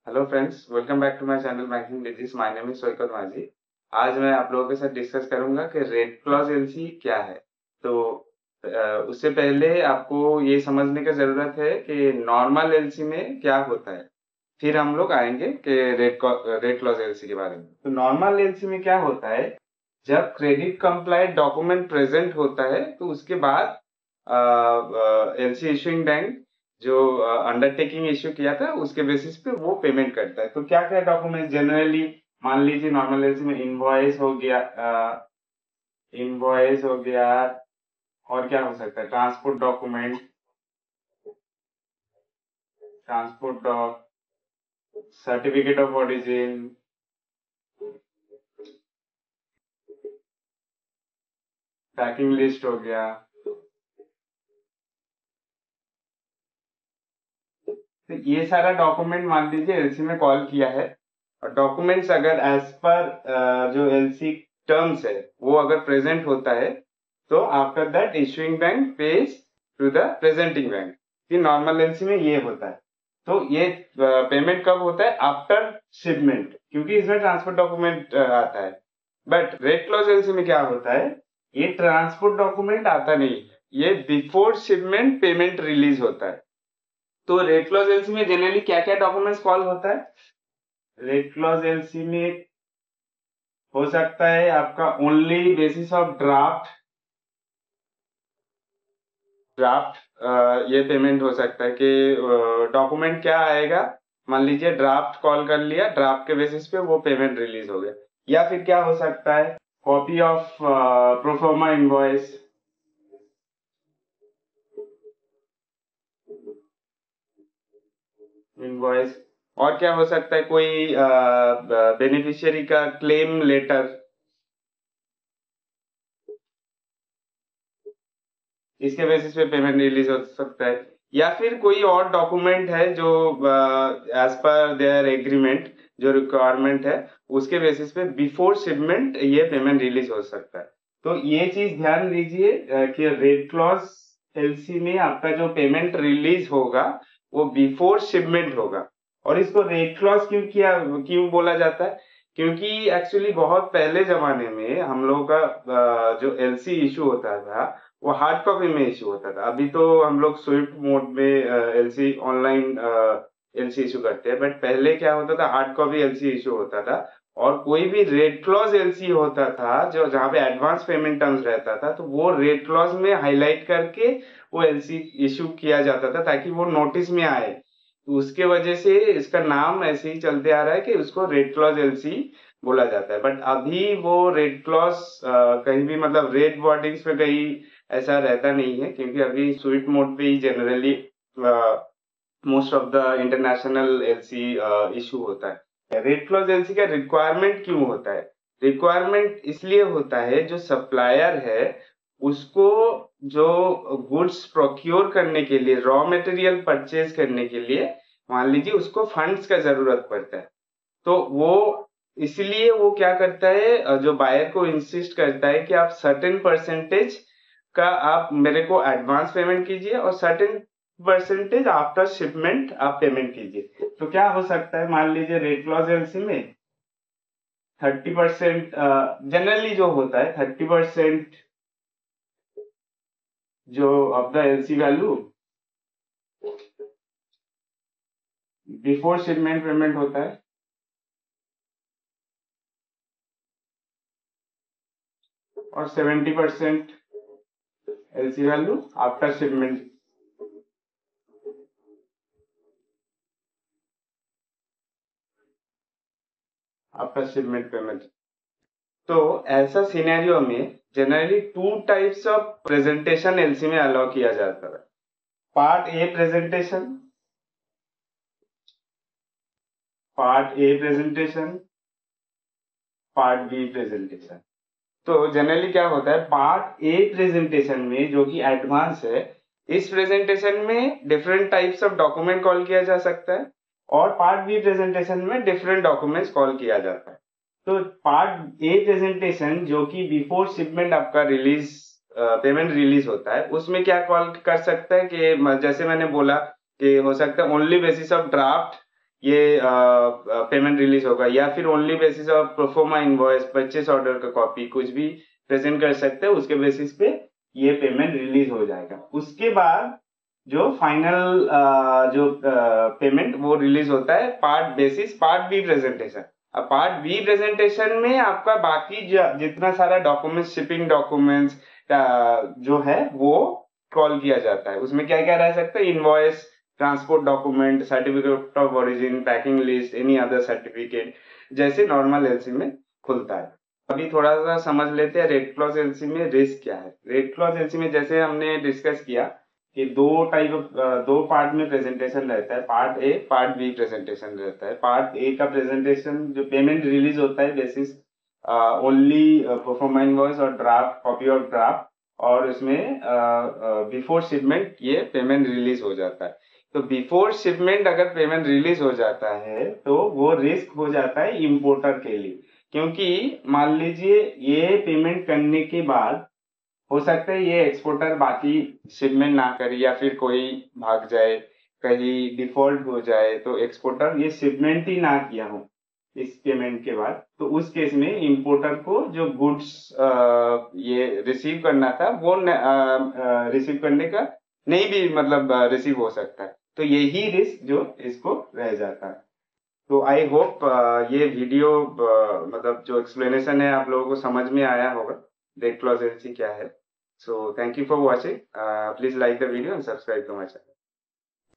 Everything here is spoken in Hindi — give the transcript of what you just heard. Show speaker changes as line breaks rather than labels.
Hello friends, welcome back to my channel banking disease. My name is Soikat Majhi. आज मैं आप लोगों के साथ डिस्कस करूंगा कि रेट क्लॉज एलसी क्या है। तो उससे पहले आपको ये समझने की जरूरत है कि नॉर्मल एलसी में क्या होता है। फिर हम लोग आएंगे कि रेट क्लॉज एलसी के बारे में। तो नॉर्मल एलसी में क्या होता है, जब क्रेडिट कंप्लाइंट डॉक्यूमेंट प्रेजेंट होता है तो उसके बाद एलसी इशूइंग बैंक जो अंडरटेकिंग इश्यू किया था उसके बेसिस पे वो पेमेंट करता है। तो क्या क्या डॉक्यूमेंट जनरली, मान लीजिए नॉर्मल एलसी में इनवॉइस हो गया, और क्या हो सकता है, transport doc, certificate of origin, packing list हो गया। तो ये सारा डॉक्यूमेंट मान लीजिए एलसी में कॉल किया है, और डॉक्यूमेंट्स अगर एज पर जो एलसी टर्म्स है वो अगर प्रेजेंट होता है तो after that issuing bank pays to the presenting bank. कि नॉर्मल एलसी में ये होता है। तो ये पेमेंट कब होता है, आफ्टर शिपमेंट, क्योंकि इसमें ट्रांसपोर्ट डॉक्यूमेंट आता है। बट रेट क्लॉज एलसी में क्या होता है, ये ट्रांसपोर्ट डॉक्यूमेंट आता नहीं, ये बिफोर शिपमेंट पेमेंट रिलीज होता है। तो रेट क्लॉज एलसी में जनरली क्या क्या डॉक्यूमेंट्स कॉल होता है। रेट क्लॉज एलसी में हो सकता है आपका ओनली बेसिस ऑफ ड्राफ्ट ये पेमेंट हो सकता है कि डॉक्यूमेंट क्या आएगा, मान लीजिए ड्राफ्ट कॉल कर लिया, ड्राफ्ट के बेसिस पे वो पेमेंट रिलीज हो गया। या फिर क्या हो सकता है, copy of proforma invoice, invoice. और क्या हो सकता है, कोई बेनिफिशियरी का क्लेम लेटर, इसके बेसिस पे पेमेंट रिलीज हो सकता है। या फिर कोई और डॉक्यूमेंट है जो एज पर देयर एग्रीमेंट जो रिक्वायरमेंट है उसके बेसिस पे बिफोर शिपमेंट ये पेमेंट रिलीज हो सकता है। तो ये चीज ध्यान दीजिए कि रेट क्लॉज एलसी में आपका जो पेमेंट रिलीज होगा वो बिफोर शिपमेंट होगा। और इसको रेट क्लॉज क्यों बोला जाता है, क्योंकि एक्चुअली बहुत पहले जमाने में हम लोगों का जो एलसी इशू होता था वो हार्ड कॉपी में इशू होता था। अभी तो हम लोग स्विफ्ट मोड में एलसी ऑनलाइन एलसी इशू करते हैं, बट पहले क्या होता था, हार्ड कॉपी एलसी इशू होता था। और कोई भी रेट क्लॉज एलसी होता था जो जहाँ पे एडवांस पेमेंट टर्म्स रहता था तो वो रेट क्लॉज में हाईलाइट करके वो एलसी इशू किया जाता था ताकि वो नोटिस में आए। तो उसके वजह से इसका नाम ऐसे ही चलते आ रहा है कि उसको रेट क्लॉज एलसी बोला जाता है। बट अभी वो रेट क्लॉज कहीं भी, मतलब रेट वर्डिंग्स पे कहीं ऐसा रहता नहीं है, क्योंकि अभी स्वीट मोड पे ही generally most of the international LC issue होता है। रेट क्लॉज एलसी का रिक्वायरमेंट क्यों होता है, रिक्वायरमेंट इसलिए होता है जो सप्लायर है उसको जो गुड्स प्रोक्योर करने के लिए, रॉ मटेरियल परचेज करने के लिए, मान लीजिए उसको फंड्स का जरूरत पड़ता है। तो वो इसलिए वो क्या करता है, जो बायर को इंसिस्ट करता है कि आप सर्टेन परसेंटेज का आप मेरे को एडवांस पेमेंट कीजिए और सर्टेन परसेंटेज आफ्टर शिपमेंट आप पेमेंट कीजिए। तो क्या हो सकता है, मान लीजिए रेट क्लॉज एलसी में 30% जनरली जो होता है, 30% जो of the LC value before shipment payment होता है, और 70% LC value after shipment, after shipment payment. तो ऐसा सिनेरियो में generally two types of presentation LC में अलाउ किया जाता है। Part A presentation, part A presentation, part B presentation. तो जनरली क्या होता है, पार्ट ए प्रेजेंटेशन में जो कि एडवांस है, इस प्रेजेंटेशन में different types of document call किया जा सकता है, और पार्ट बी प्रेजेंटेशन में डिफरेंट डॉक्यूमेंट्स कॉल किया जाता है। तो पार्ट ए प्रेजेंटेशन जो कि बिफोर शिपमेंट आपका रिलीज पेमेंट रिलीज होता है उसमें क्या कॉल कर सकता है कि जैसे मैंने बोला कि हो सकता है ओनली बेसिस ऑफ ड्राफ्ट ये पेमेंट रिलीज होगा, या फिर only basis of proforma invoice, purchase order का कॉपी, कुछ भी प्रेजेंट कर सकते हैं, उसके बेसिस पे ये पेमेंट रिलीज हो जाएगा। उसके बाद जो फाइनल जो पेमेंट वो रिलीज होता है part basis part B presentation. अब पार्ट बी प्रेजेंटेशन में आपका बाकी जितना सारा डॉक्यूमेंट्स, शिपिंग डॉक्यूमेंट्स जो है वो कॉल किया जाता है। उसमें क्या क्या रह सकता है, invoice, transport document, certificate of origin, packing list, any other certificate, जैसे नॉर्मल एलसी में खुलता है। अभी थोड़ा सा समझ लेते हैं रेड क्लॉज एलसी में रिस्क क्या है। रेड क्लॉज एलसी में जैसे हमने डिस्कस किया कि दो पार्ट में प्रेजेंटेशन रहता है, part A part B presentation रहता है। पार्ट ए का प्रेजेंटेशन जो पेमेंट रिलीज होता है बेसिस ओनली परफॉर्मा इनवॉइस और ड्राफ्ट, कॉपी ऑफ ड्राफ्ट, और उसमें बिफोर शिपमेंट ये पेमेंट रिलीज हो जाता है। तो बिफोर शिपमेंट अगर पेमेंट रिलीज हो जाता है तो वो रिस्क हो जाता है इंपोर्टर के लिए, क्योंकि मान लीजिए ये पेमेंट करने के बाद हो सकता है ये एक्सपोर्टर बाकी शिपमेंट ना करे, या फिर कोई भाग जाए, कहीं डिफॉल्ट हो जाए, तो एक्सपोर्टर ये शिपमेंट ही ना किया हो इस पेमेंट के बाद, तो उस केस में इंपोर्टर को जो गुड्स ये रिसीव करना था वो रिसीव करने का नहीं भी मतलब रिसीव हो सकता है। तो यही रिस्क जो इसको रह जाता है। तो आई होप ये वीडियो मतलब जो एक्सप्लेनेशन है आप लोगों को समझ में आया होगा, रेड क्लॉज एलसी क्या है। So thank you for watching, please like the video and subscribe to my channel.